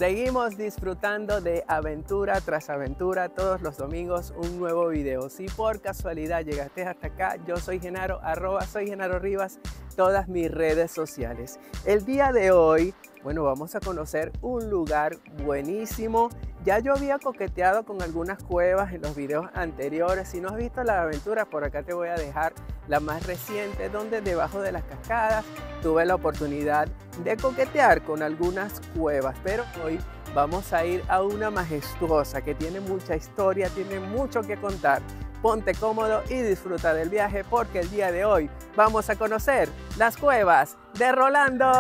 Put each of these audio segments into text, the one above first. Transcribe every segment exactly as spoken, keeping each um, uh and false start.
Seguimos disfrutando de aventura tras aventura, todos los domingos un nuevo video. Si por casualidad llegaste hasta acá, yo soy Genaro, arroba soy Genaro Rivas, todas mis redes sociales. El día de hoy, bueno, vamos a conocer un lugar buenísimo. Ya yo había coqueteado con algunas cuevas en los videos anteriores. Si no has visto las aventuras, por acá te voy a dejar la más reciente, donde debajo de las cascadas tuve la oportunidad de coquetear con algunas cuevas. Pero hoy vamos a ir a una majestuosa que tiene mucha historia, tiene mucho que contar. Ponte cómodo y disfruta del viaje, porque el día de hoy vamos a conocer las cuevas de Rolando.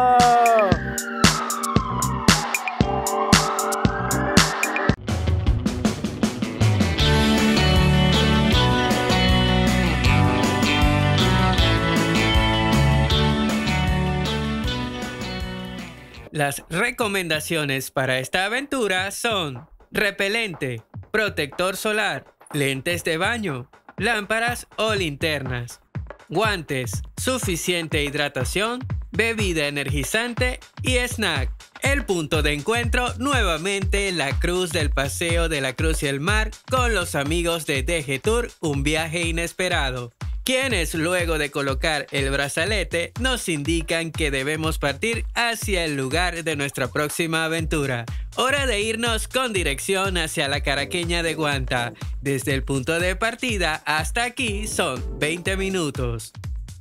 Las recomendaciones para esta aventura son repelente, protector solar, lentes de baño, lámparas o linternas, guantes, suficiente hidratación, bebida energizante y snack. El punto de encuentro, nuevamente la cruz del Paseo de la Cruz y el Mar con los amigos de D G Tour, un viaje inesperado, quienes luego de colocar el brazalete nos indican que debemos partir hacia el lugar de nuestra próxima aventura. Hora de irnos con dirección hacia la Caraqueña de Guanta. Desde el punto de partida hasta aquí son veinte minutos.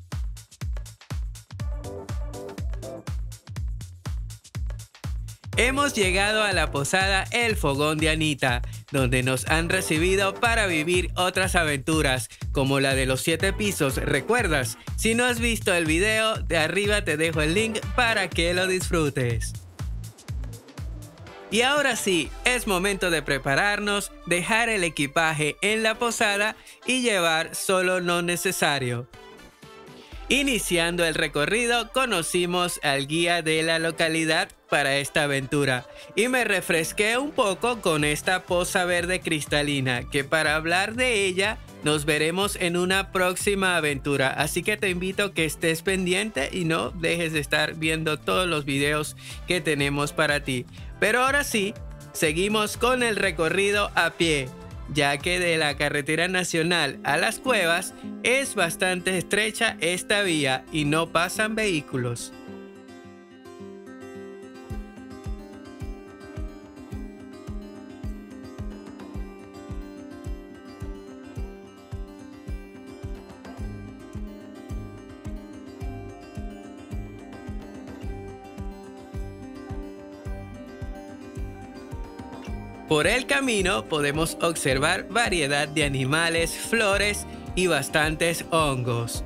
Hemos llegado a la posada El Fogón de Anita, donde nos han recibido para vivir otras aventuras, como la de los siete pisos, ¿recuerdas? Si no has visto el video, de arriba te dejo el link para que lo disfrutes. Y ahora sí, es momento de prepararnos, dejar el equipaje en la posada y llevar solo lo necesario. Iniciando el recorrido, conocimos al guía de la localidad para esta aventura y me refresqué un poco con esta poza verde cristalina, que para hablar de ella nos veremos en una próxima aventura, así que te invito a que estés pendiente y no dejes de estar viendo todos los videos que tenemos para ti. Pero ahora sí, seguimos con el recorrido a pie, ya que de la carretera nacional a las cuevas es bastante estrecha esta vía y no pasan vehículos. Por el camino podemos observar variedad de animales, flores y bastantes hongos.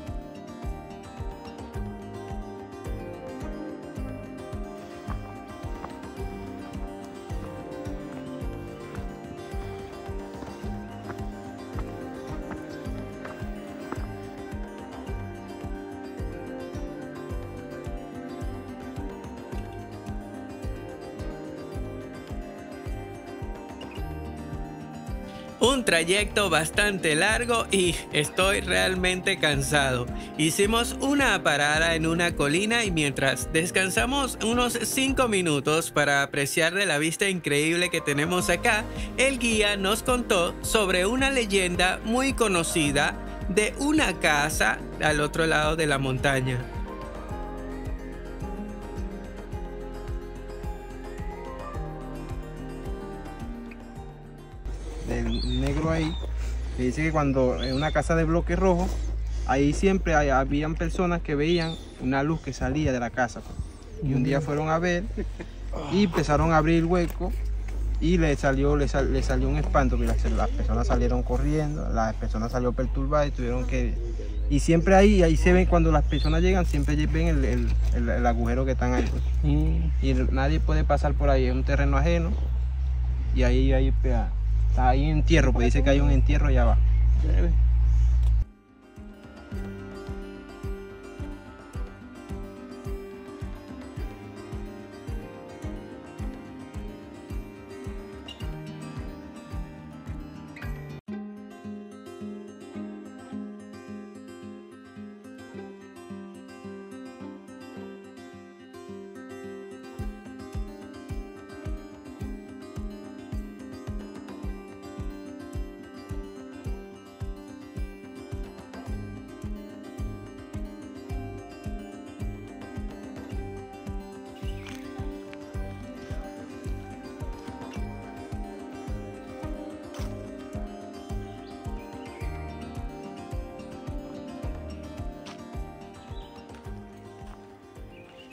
Un trayecto bastante largo y estoy realmente cansado. Hicimos una parada en una colina y mientras descansamos unos cinco minutos para apreciar de la vista increíble que tenemos acá, el guía nos contó sobre una leyenda muy conocida de una casa al otro lado de la montaña. Del negro ahí, que dice que cuando en una casa de bloque rojo, ahí siempre hay, habían personas que veían una luz que salía de la casa. Y un día fueron a ver y empezaron a abrir el hueco y le salió, le, sal, le salió un espanto, que las, las personas salieron corriendo, las personas salieron perturbadas y tuvieron que... Y siempre ahí, ahí se ven, cuando las personas llegan, siempre ven el, el, el, el agujero que están ahí. Pues. Mm. Y nadie puede pasar por ahí, es un terreno ajeno y ahí hay... Está ahí en entierro, pues dice que hay un entierro allá abajo.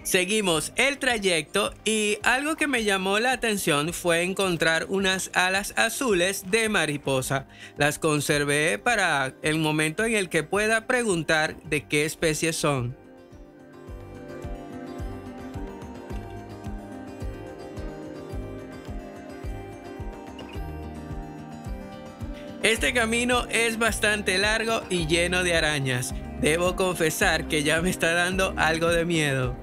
Seguimos el trayecto y algo que me llamó la atención fue encontrar unas alas azules de mariposa. Las conservé para el momento en el que pueda preguntar de qué especie son. Este camino es bastante largo y lleno de arañas. Debo confesar que ya me está dando algo de miedo.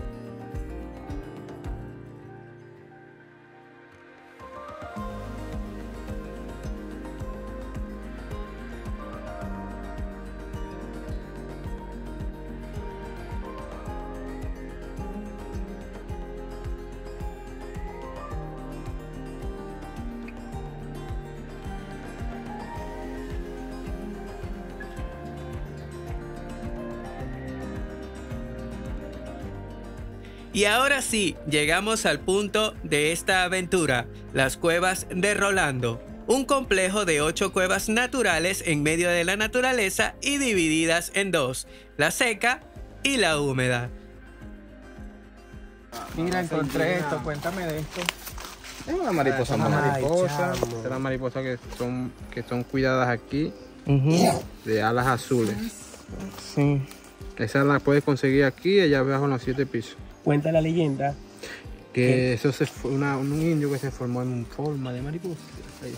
Y ahora sí, llegamos al punto de esta aventura, las cuevas de Rolando. Un complejo de ocho cuevas naturales en medio de la naturaleza y divididas en dos, la seca y la húmeda. Mira, encontré esto, cuéntame de esto. Es una mariposa, una Ay, mariposa. chamo. Es una mariposa que son, que son cuidadas aquí, Uh-huh. de alas azules. Sí. Esa la puedes conseguir aquí, allá abajo en los siete pisos. Cuenta la leyenda. Que ¿Qué? eso se fue una, un indio que se formó en forma de mariposa. Ahí.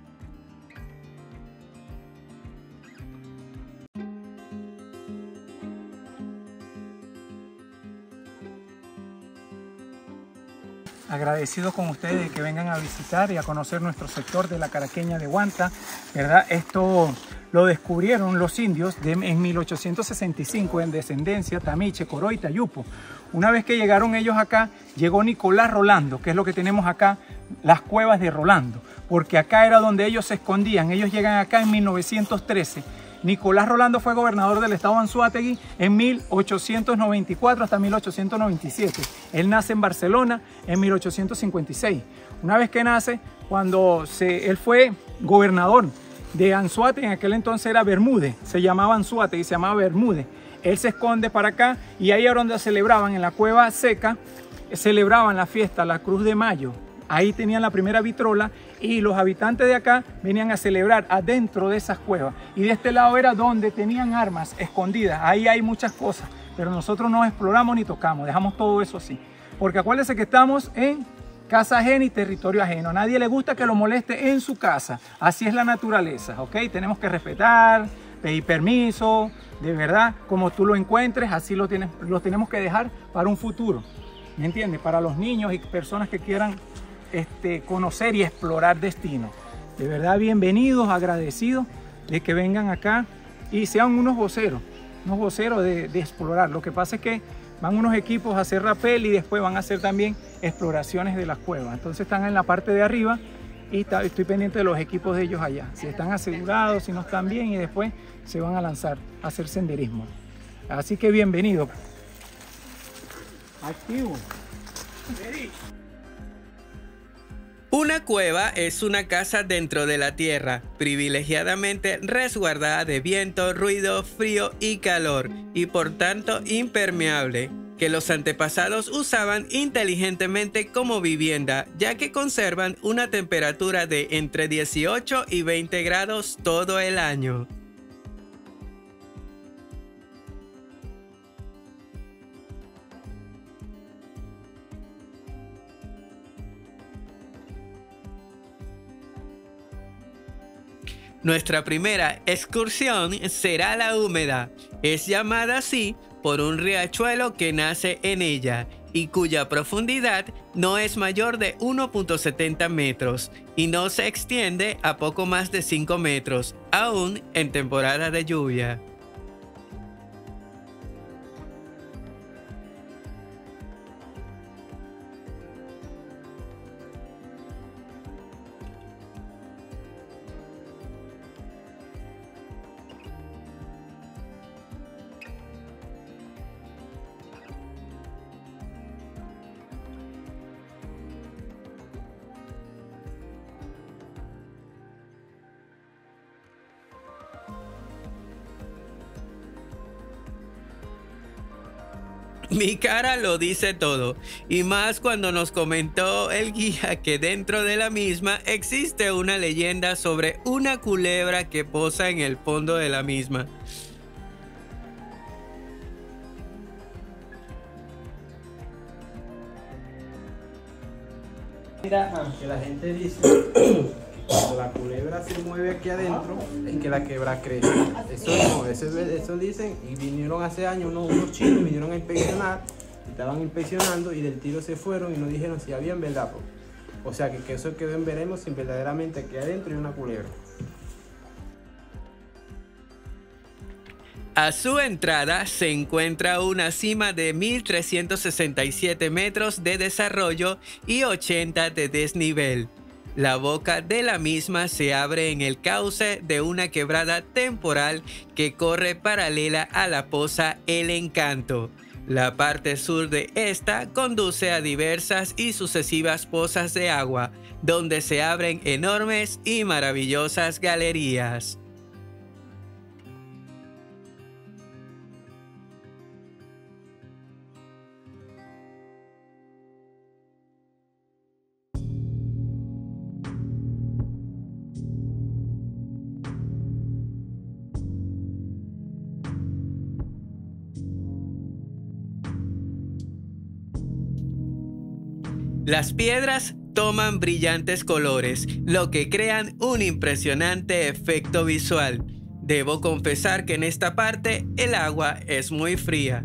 Agradecidos con ustedes de que vengan a visitar y a conocer nuestro sector de la Caraqueña de Huanta, ¿verdad? Esto lo descubrieron los indios de, en mil ochocientos sesenta y cinco en descendencia Tamiche, Coroy y Tayupo. Una vez que llegaron ellos acá, llegó Nicolás Rolando, que es lo que tenemos acá, las cuevas de Rolando, porque acá era donde ellos se escondían. Ellos llegan acá en mil novecientos trece. Nicolás Rolando fue gobernador del estado de Anzoátegui en mil ochocientos noventa y cuatro hasta mil ochocientos noventa y siete. Él nace en Barcelona en mil ochocientos cincuenta y seis. Una vez que nace, cuando se, él fue gobernador de Anzoátegui, en aquel entonces era Bermúdez, se llamaba Anzoátegui, se llamaba Bermúdez. Él se esconde para acá y ahí era donde celebraban, en la cueva seca, celebraban la fiesta, la Cruz de Mayo. Ahí tenían la primera vitrola y los habitantes de acá venían a celebrar adentro de esas cuevas. Y de este lado era donde tenían armas escondidas. Ahí hay muchas cosas, pero nosotros no exploramos ni tocamos, dejamos todo eso así. Porque acuérdense que estamos en casa ajena y territorio ajeno. A nadie le gusta que lo moleste en su casa. Así es la naturaleza, ¿ok? Tenemos que respetar, pedir permiso, de verdad, como tú lo encuentres, así lo, tienes, lo tenemos que dejar para un futuro. ¿Me entiendes? Para los niños y personas que quieran Este, conocer y explorar destinos. De verdad, bienvenidos, agradecidos de que vengan acá y sean unos voceros, unos voceros de, de explorar. Lo que pasa es que van unos equipos a hacer rappel y después van a hacer también exploraciones de las cuevas. Entonces están en la parte de arriba y está, estoy pendiente de los equipos de ellos allá. Si están asegurados, si no están bien, y después se van a lanzar a hacer senderismo. Así que bienvenido. Activo. Una cueva es una casa dentro de la tierra, privilegiadamente resguardada de viento, ruido, frío y calor, y por tanto impermeable, que los antepasados usaban inteligentemente como vivienda, ya que conservan una temperatura de entre dieciocho y veinte grados todo el año. Nuestra primera excursión será la húmeda. Es llamada así por un riachuelo que nace en ella y cuya profundidad no es mayor de uno punto setenta metros y no se extiende a poco más de cinco metros, aún en temporada de lluvia. Mi cara lo dice todo, y más cuando nos comentó el guía que dentro de la misma existe una leyenda sobre una culebra que posa en el fondo de la misma. Mira, que la gente dice cuando la culebra se mueve aquí adentro es que la quebra crece. Eso no, eso, eso dicen, y vinieron hace años unos, unos chinos, vinieron a inspeccionar, estaban inspeccionando y del tiro se fueron y nos dijeron si había en verdad. Pues. O sea que, que eso quedó en veremos si verdaderamente aquí adentro hay una culebra. A su entrada se encuentra una cima de mil trescientos sesenta y siete metros de desarrollo y ochenta de desnivel. La boca de la misma se abre en el cauce de una quebrada temporal que corre paralela a la poza El Encanto. La parte sur de esta conduce a diversas y sucesivas pozas de agua, donde se abren enormes y maravillosas galerías. Las piedras toman brillantes colores, lo que crean un impresionante efecto visual. Debo confesar que en esta parte el agua es muy fría.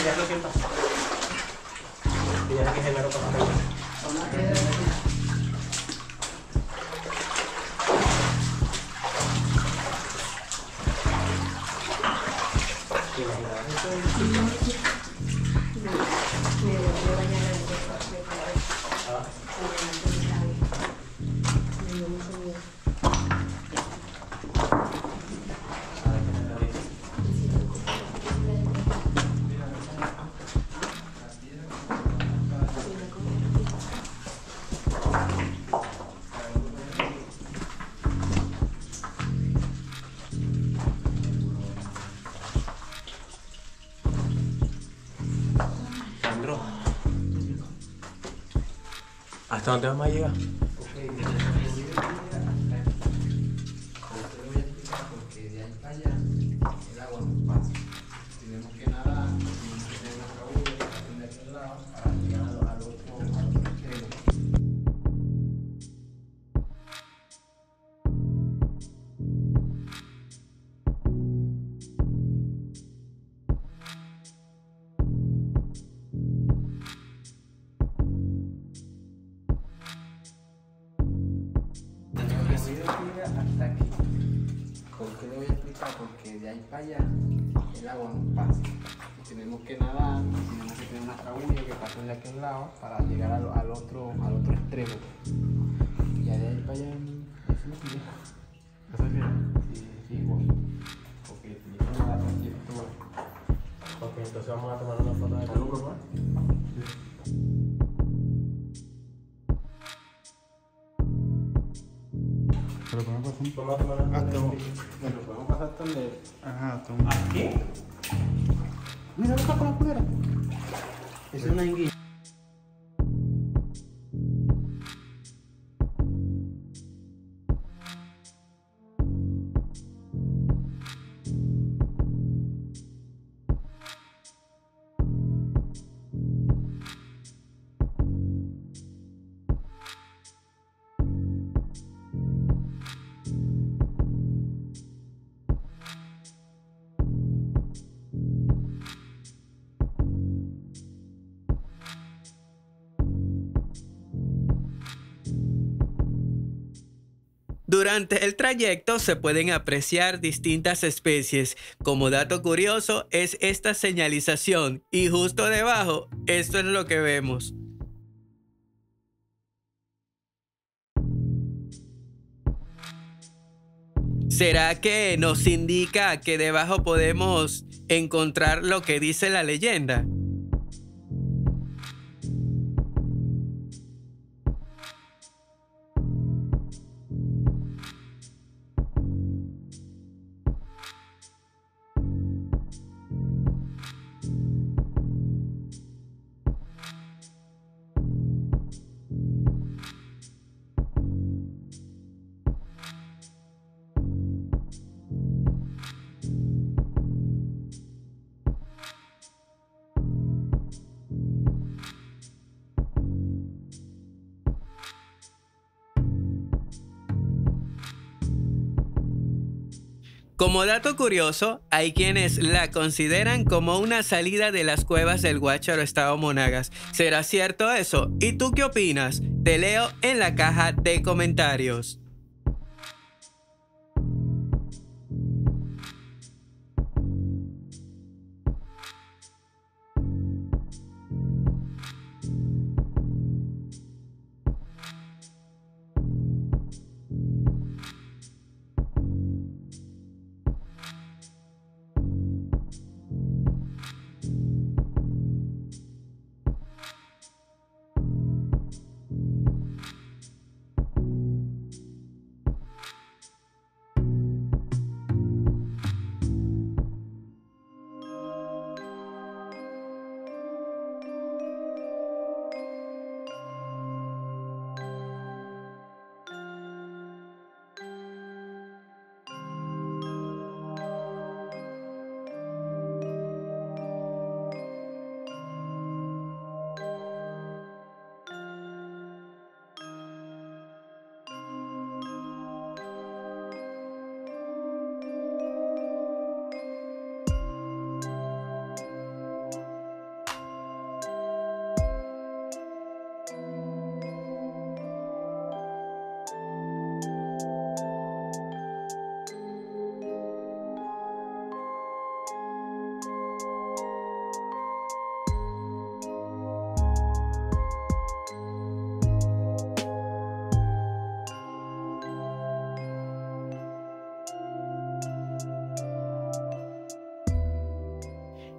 Dígame qué pasa. Dígame que Genaro pasa por ahí. ¿Hasta dónde vamos a llegar? Porque de ahí para allá el agua no pasa. Tenemos que nadar, tenemos que tener una cabulla que está de aquel lado para llegar al, al otro, al otro extremo. Hasta aquí. ¿Por qué le voy a explicar? Porque de ahí para allá el agua no pasa. Y tenemos que nadar, tenemos que tener una cabulla que pase de aquel lado para llegar al, al, otro, al otro extremo. Y ya de ahí para allá es un día. ¿Eso es bien? Sí, sí, igual. Ok, yo voy a dar aquí esto. Ok, entonces vamos a tomar una foto de la luz, ¿no? Pero podemos pasar. Vamos a tomar una Hasta foto. Bueno, podemos pasar también. Ajá, hasta un. ¿Aquí? Mira, busca con la culera. Esa es una enguilla. Durante el trayecto se pueden apreciar distintas especies. Como dato curioso es esta señalización y justo debajo esto es lo que vemos. ¿Será que nos indica que debajo podemos encontrar lo que dice la leyenda? Como dato curioso, hay quienes la consideran como una salida de las cuevas del Guácharo, estado Monagas. ¿Será cierto eso? ¿Y tú qué opinas? Te leo en la caja de comentarios.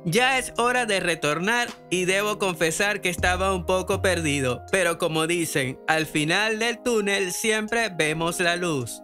Ya es hora de retornar y debo confesar que estaba un poco perdido, pero como dicen, al final del túnel siempre vemos la luz.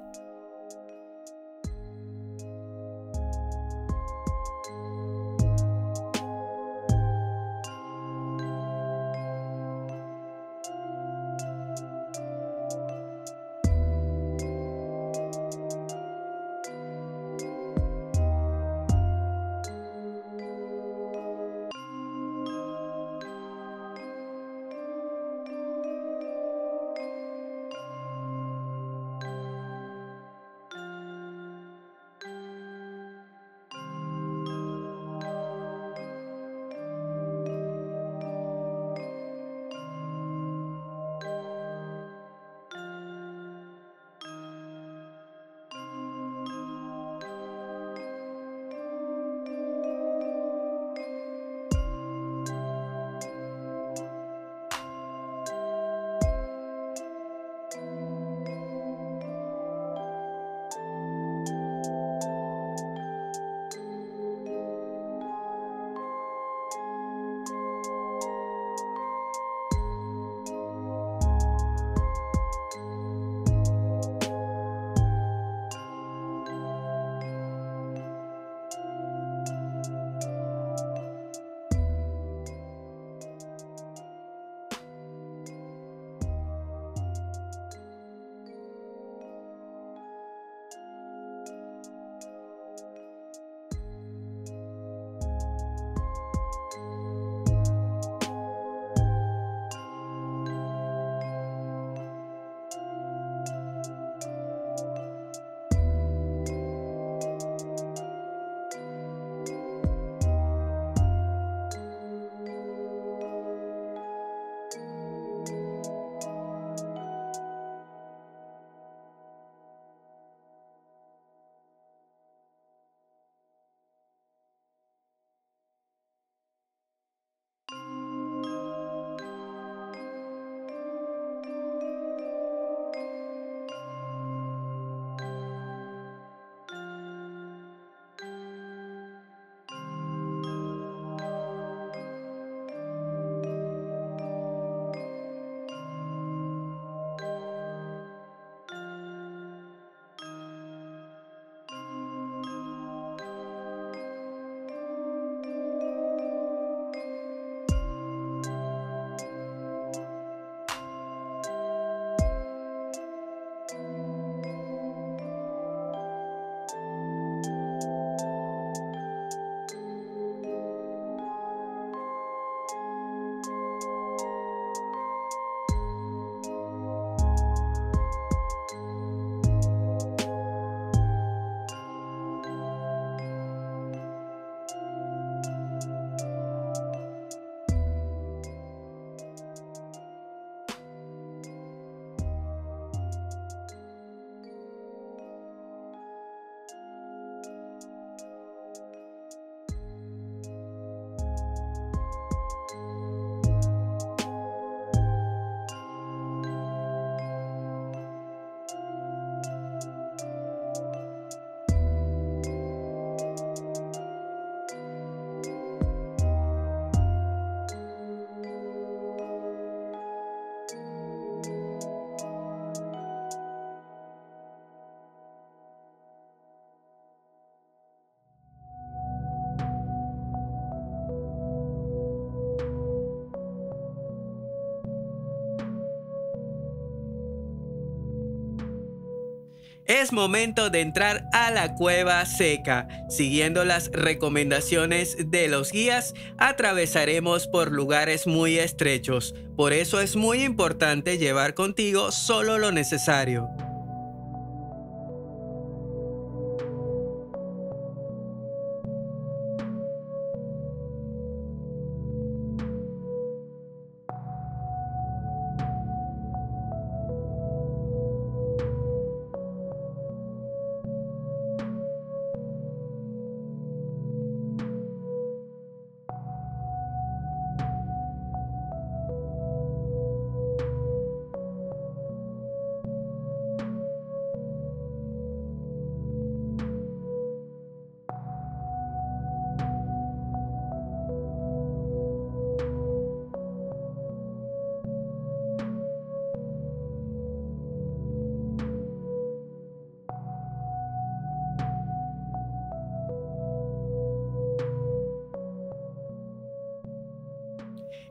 Es momento de entrar a la cueva seca. Siguiendo las recomendaciones de los guías, atravesaremos por lugares muy estrechos. Por eso es muy importante llevar contigo solo lo necesario.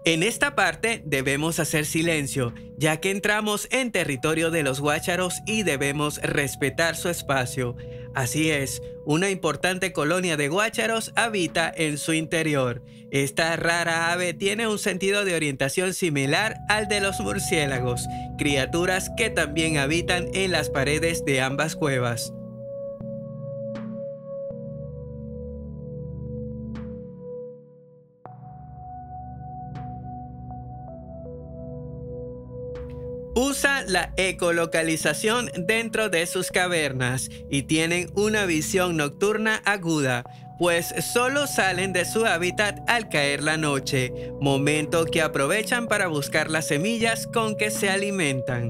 En esta parte debemos hacer silencio, ya que entramos en territorio de los guácharos y debemos respetar su espacio. Así es, una importante colonia de guácharos habita en su interior. Esta rara ave tiene un sentido de orientación similar al de los murciélagos, criaturas que también habitan en las paredes de ambas cuevas. Usa la ecolocalización dentro de sus cavernas y tienen una visión nocturna aguda, pues solo salen de su hábitat al caer la noche, momento que aprovechan para buscar las semillas con que se alimentan.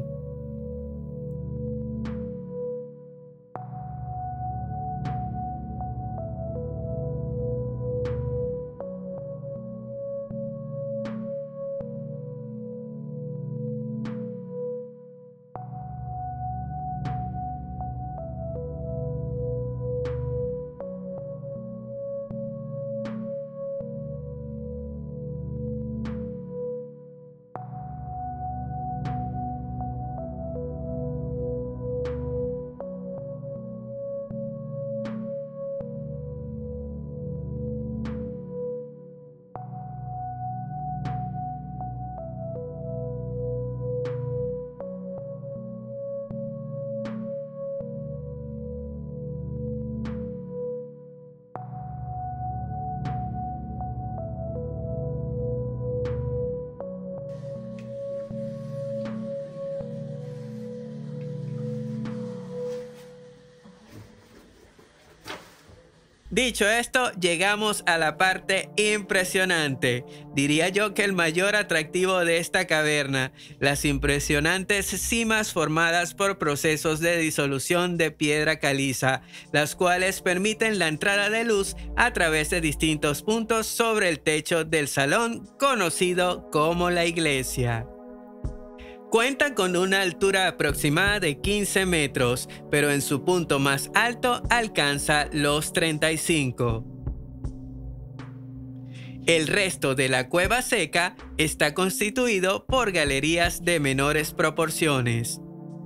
Dicho esto, llegamos a la parte impresionante. Diría yo que el mayor atractivo de esta caverna, las impresionantes cimas formadas por procesos de disolución de piedra caliza, las cuales permiten la entrada de luz a través de distintos puntos sobre el techo del salón conocido como la iglesia. Cuenta con una altura aproximada de quince metros, pero en su punto más alto alcanza los treinta y cinco. El resto de la cueva seca está constituido por galerías de menores proporciones.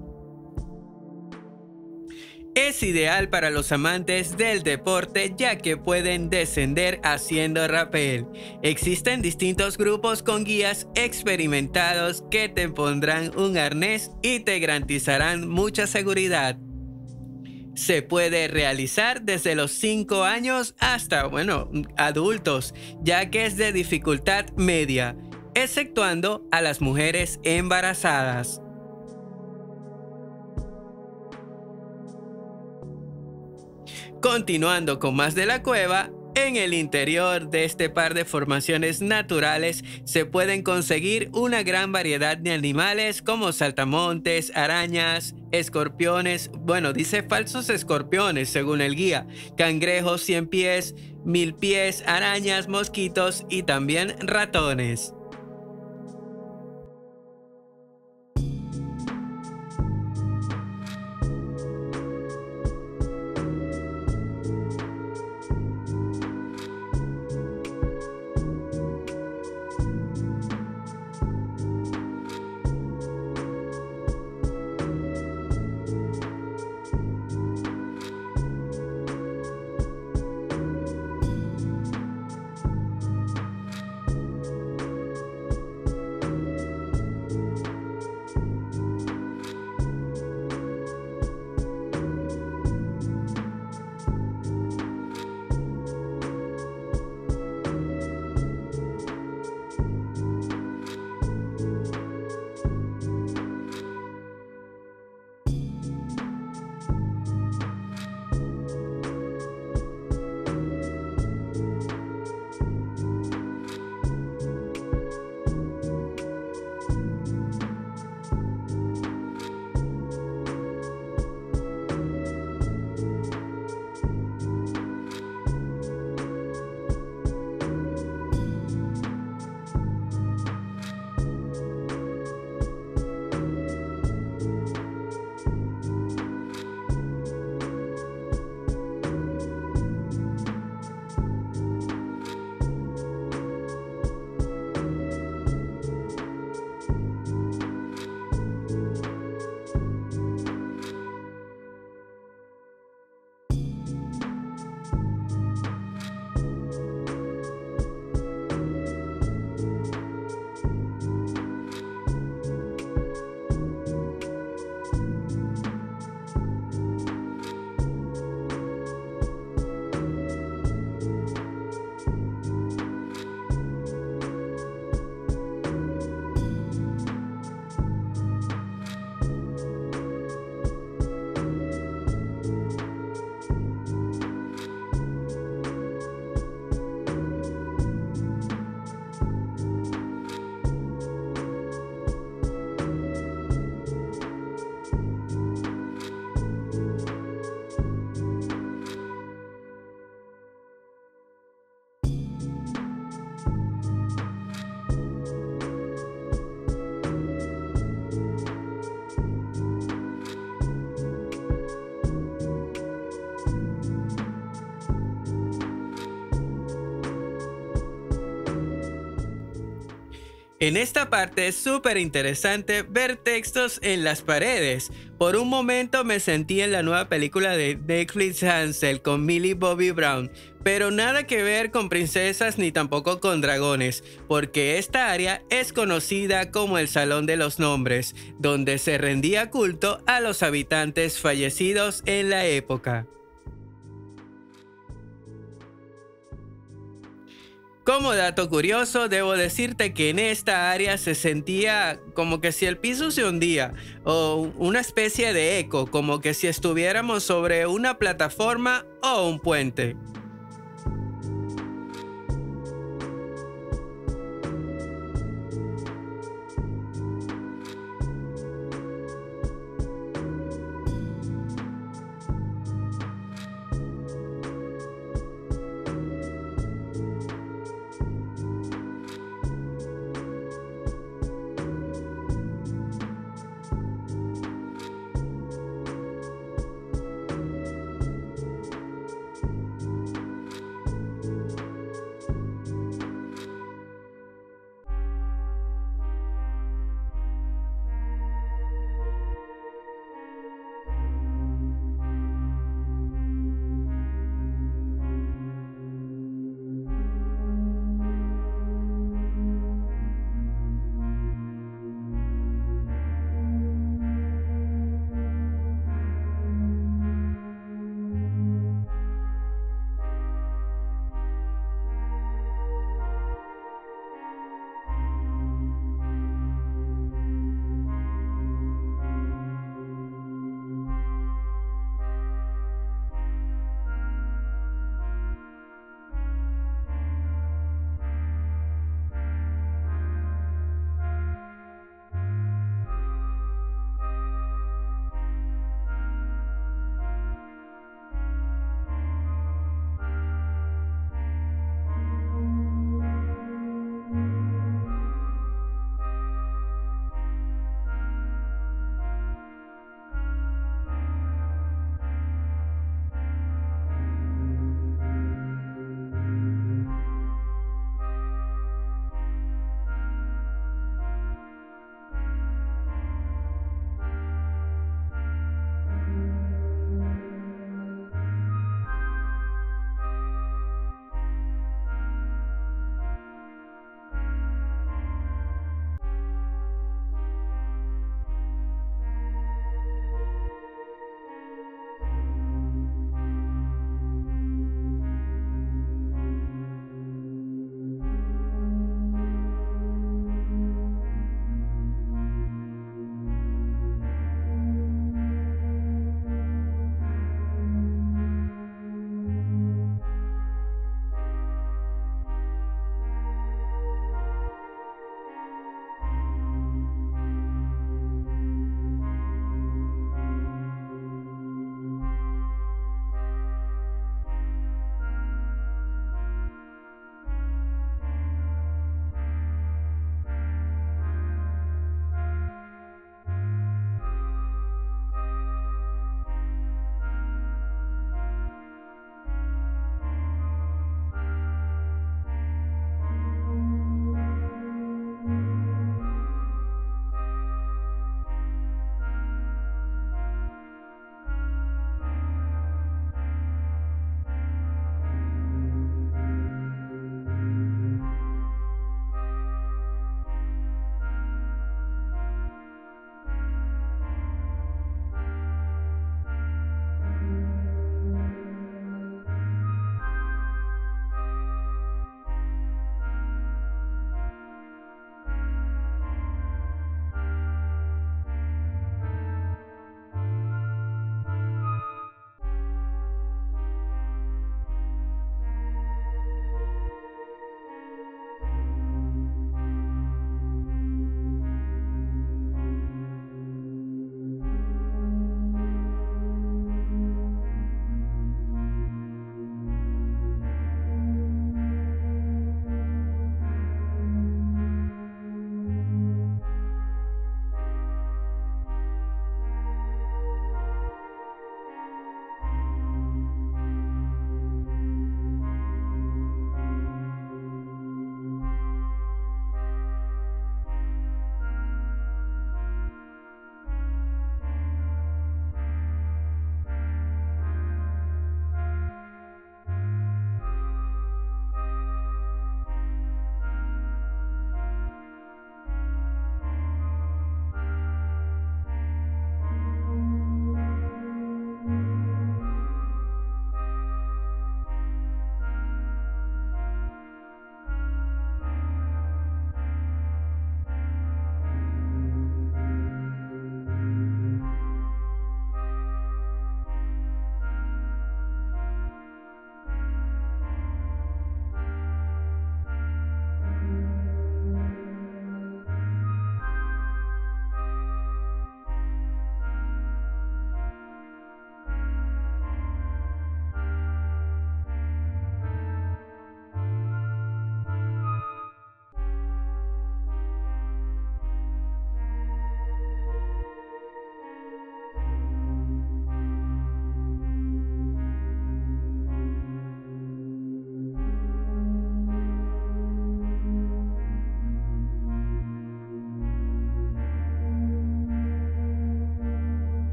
Es ideal para los amantes del deporte ya que pueden descender haciendo rappel. Existen distintos grupos con guías experimentados que te pondrán un arnés y te garantizarán mucha seguridad. Se puede realizar desde los cinco años hasta, bueno, adultos, ya que es de dificultad media, exceptuando a las mujeres embarazadas. Continuando con más de la cueva, en el interior de este par de formaciones naturales se pueden conseguir una gran variedad de animales como saltamontes, arañas, escorpiones, bueno, dice falsos escorpiones según el guía, cangrejos cien pies, mil pies, arañas, mosquitos y también ratones. En esta parte es súper interesante ver textos en las paredes. Por un momento me sentí en la nueva película de Netflix Hansel con Millie Bobby Brown, pero nada que ver con princesas ni tampoco con dragones, porque esta área es conocida como el Salón de los Nombres, donde se rendía culto a los habitantes fallecidos en la época. Como dato curioso, debo decirte que en esta área se sentía como que si el piso se hundía o una especie de eco, como que si estuviéramos sobre una plataforma o un puente.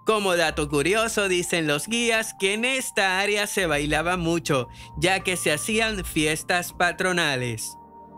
Como dato curioso, dicen los guías que en esta área se bailaba mucho, ya que se hacían fiestas patronales.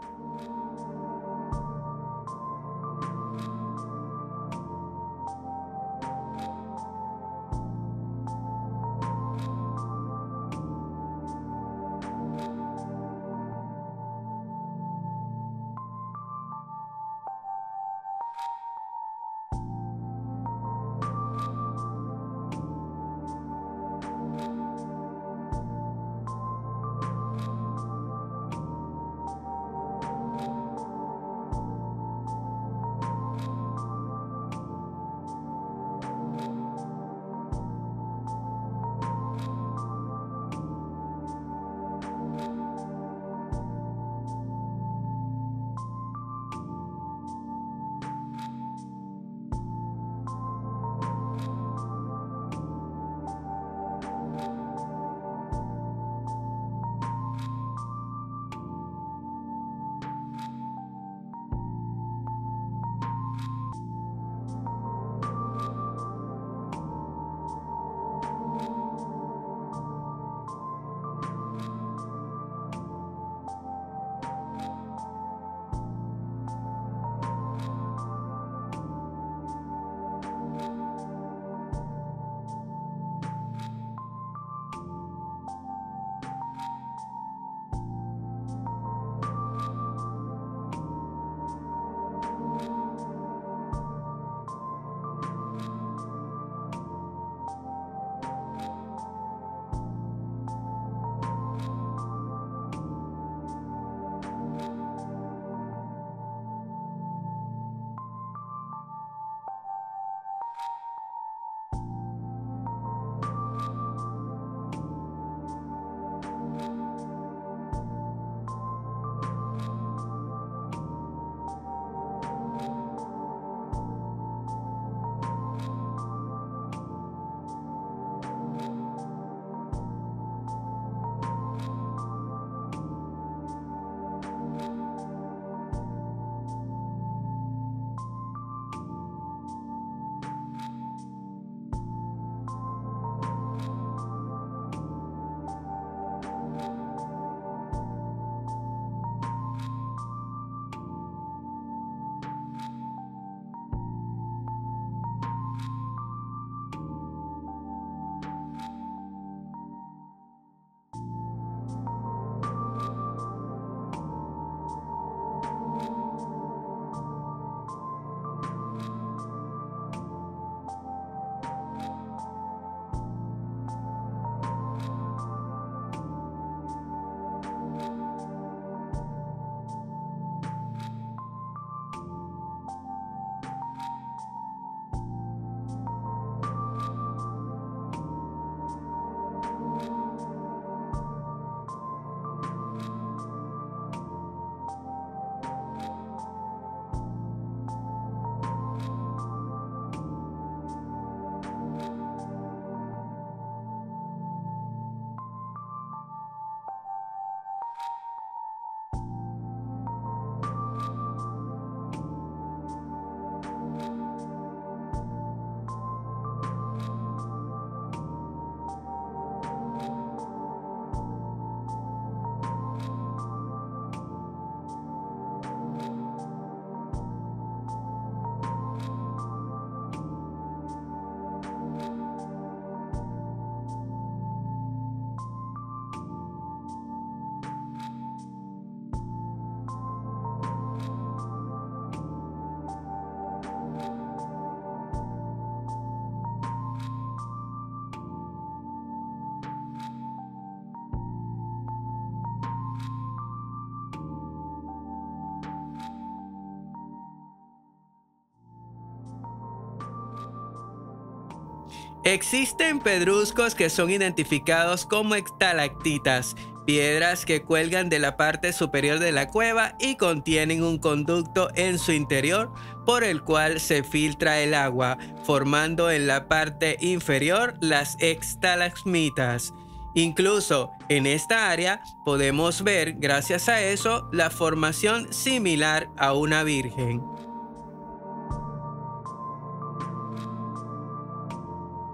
Existen pedruscos que son identificados como estalactitas, piedras que cuelgan de la parte superior de la cueva y contienen un conducto en su interior por el cual se filtra el agua, formando en la parte inferior las estalagmitas. Incluso en esta área podemos ver, gracias a eso, la formación similar a una virgen.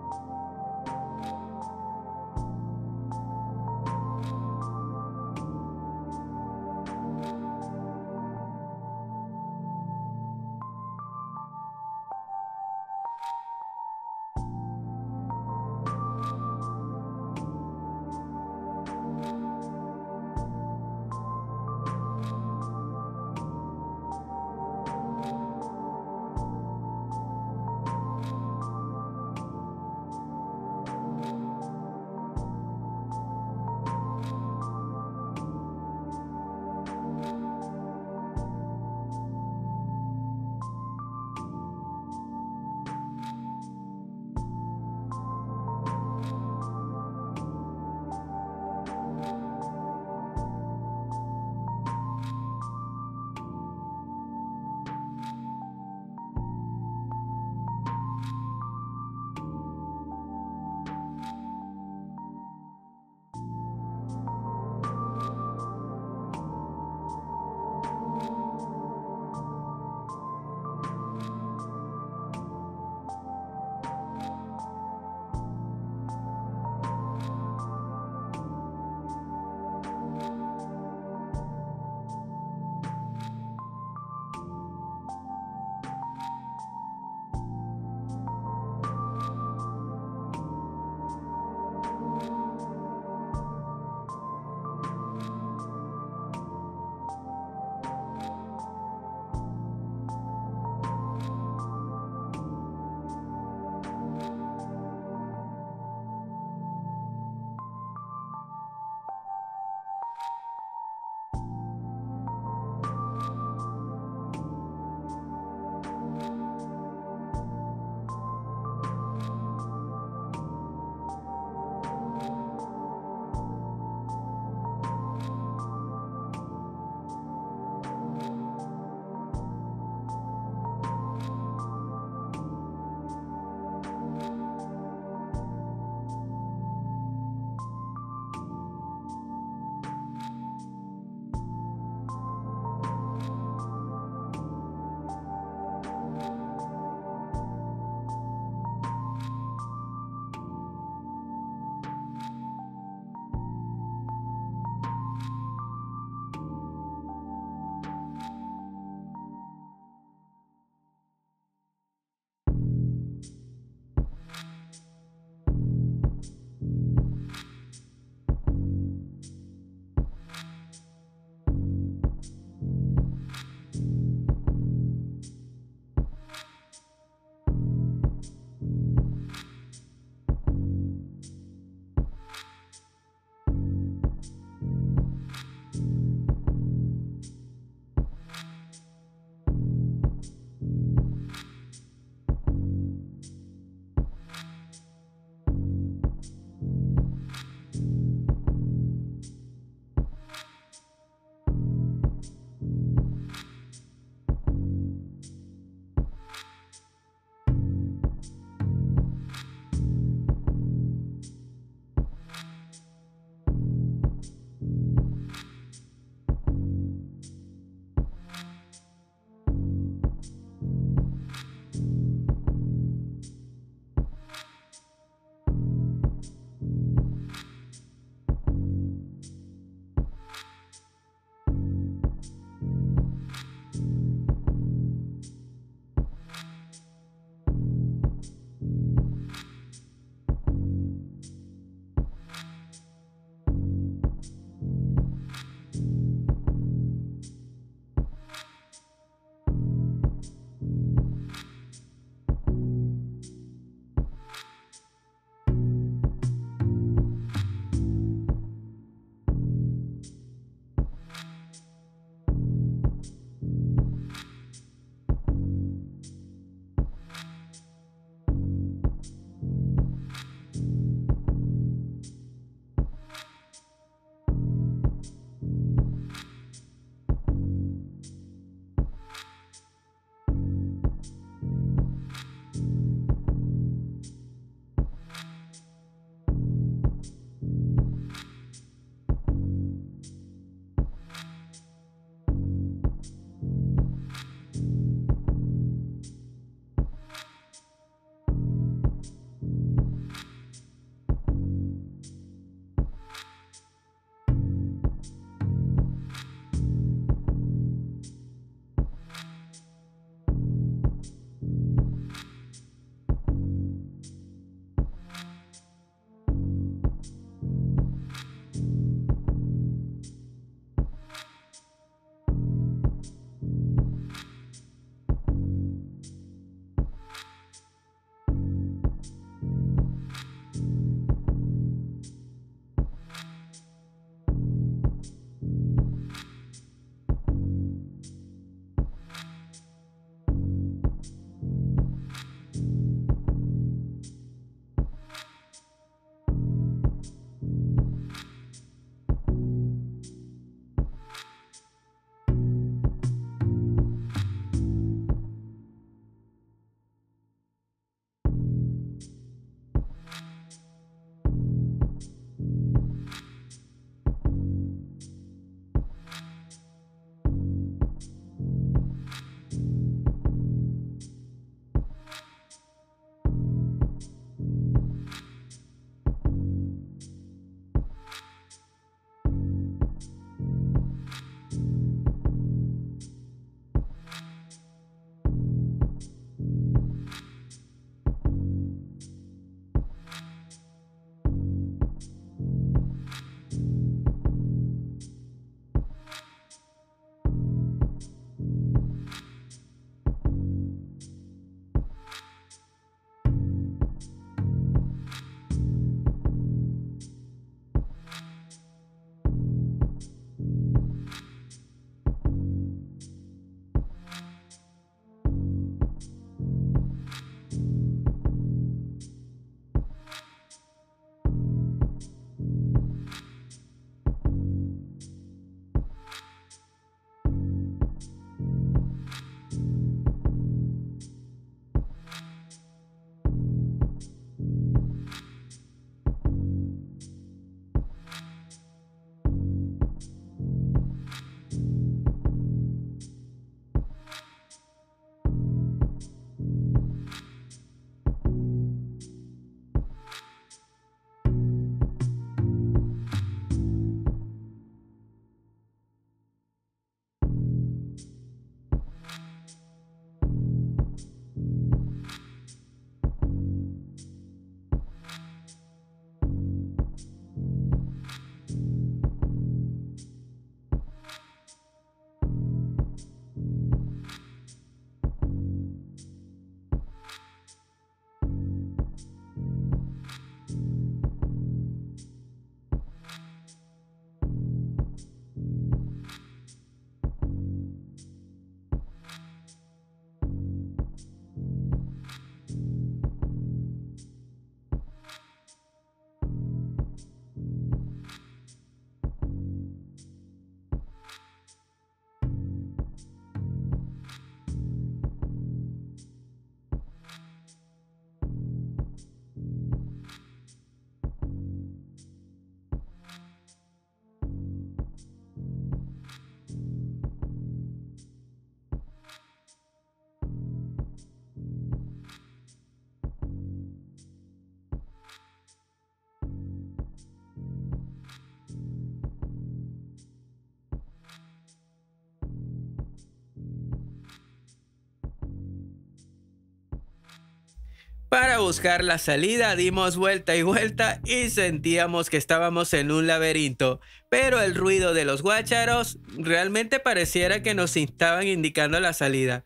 Para buscar la salida dimos vuelta y vuelta y sentíamos que estábamos en un laberinto, pero el ruido de los guácharos realmente pareciera que nos estaban indicando la salida.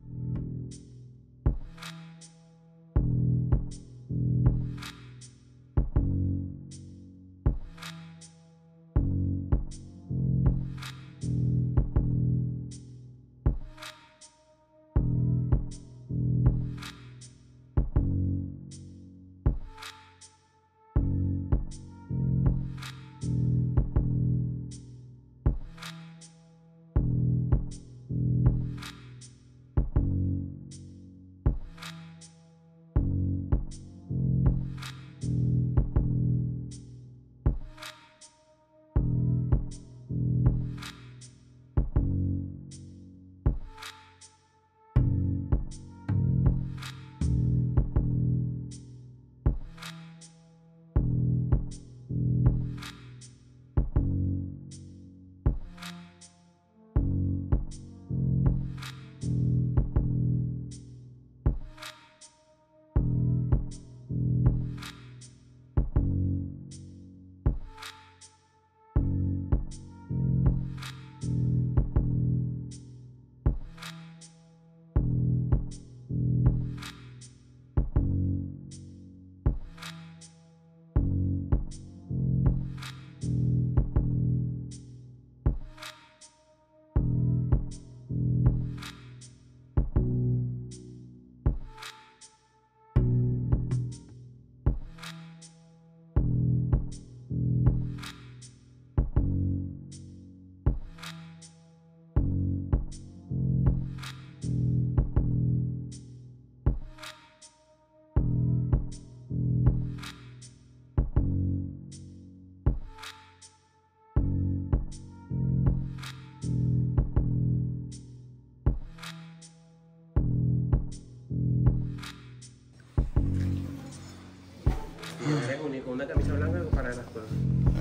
Eres único, una camisa blanca para las cosas.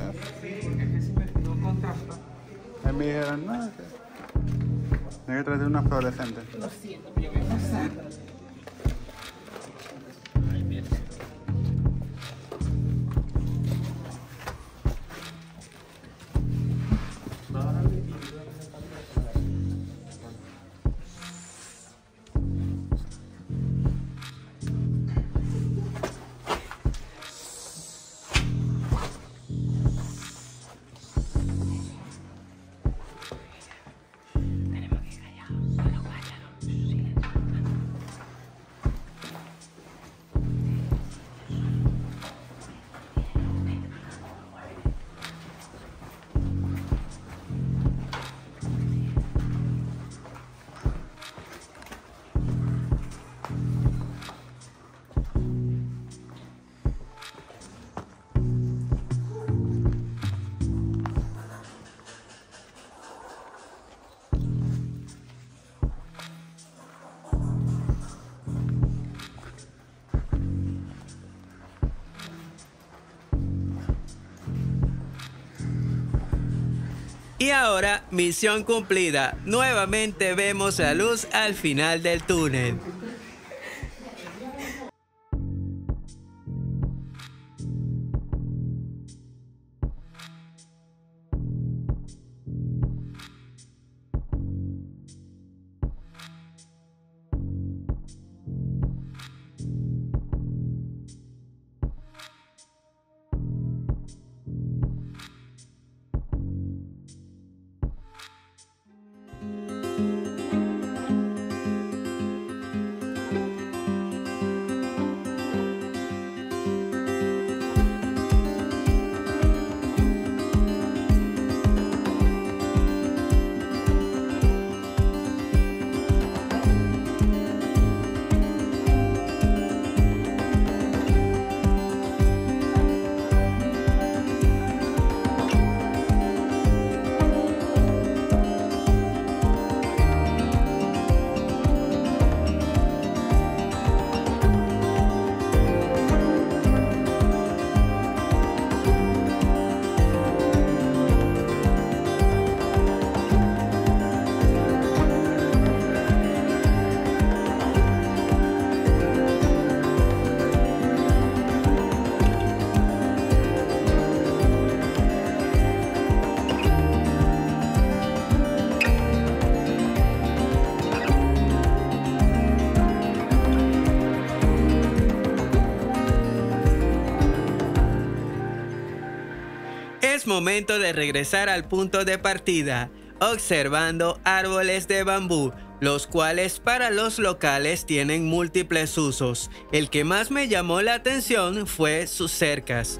Sí, porque es que si me no contrasta. A mí me dijeron, no, que tienes que traer una fluorescente. Lo siento, yo voy a pasar. Y ahora, misión cumplida. Nuevamente vemos la luz al final del túnel. es momento de regresar al punto de partida, observando árboles de bambú, los cuales para los locales tienen múltiples usos. El que más me llamó la atención fue sus cercas.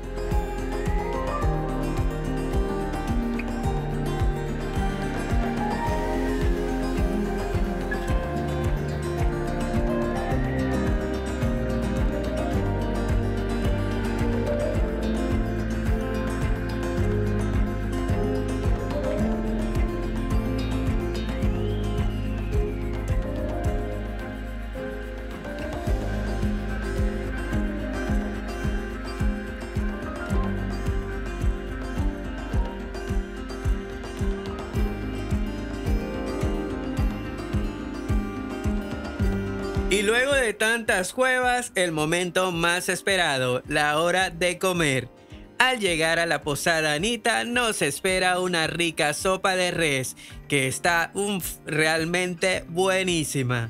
Y luego de tantas cuevas, el momento más esperado, la hora de comer. Al llegar a la posada Anita nos espera una rica sopa de res que está uf, realmente buenísima.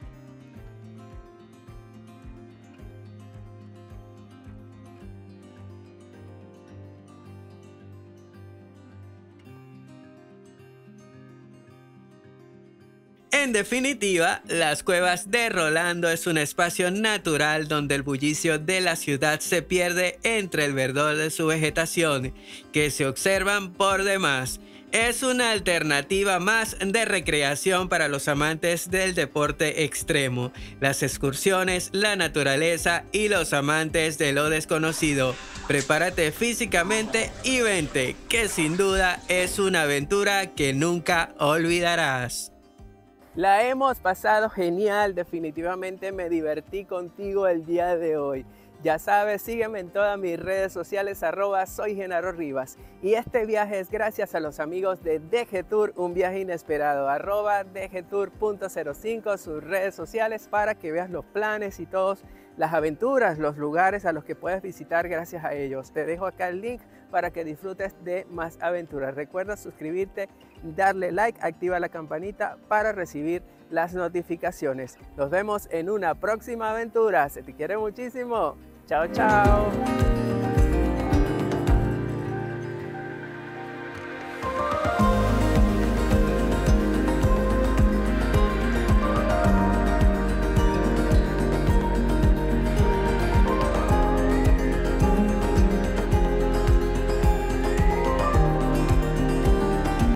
En definitiva, las cuevas de Rolando es un espacio natural donde el bullicio de la ciudad se pierde entre el verdor de su vegetación, que se observan por demás. Es una alternativa más de recreación para los amantes del deporte extremo, las excursiones, la naturaleza y los amantes de lo desconocido. Prepárate físicamente y vente, que sin duda es una aventura que nunca olvidarás. La hemos pasado genial, definitivamente me divertí contigo el día de hoy. Ya sabes, sígueme en todas mis redes sociales, arroba soy Genaro Rivas. Y este viaje es gracias a los amigos de D G Tour, un viaje inesperado, arroba D G Tour punto cero cinco, sus redes sociales para que veas los planes y todas las aventuras, los lugares a los que puedes visitar gracias a ellos. Te dejo acá el link para que disfrutes de más aventuras. Recuerda suscribirte, darle like, activa la campanita para recibir las notificaciones. Nos vemos en una próxima aventura. Se te quiere muchísimo. Chao, chao.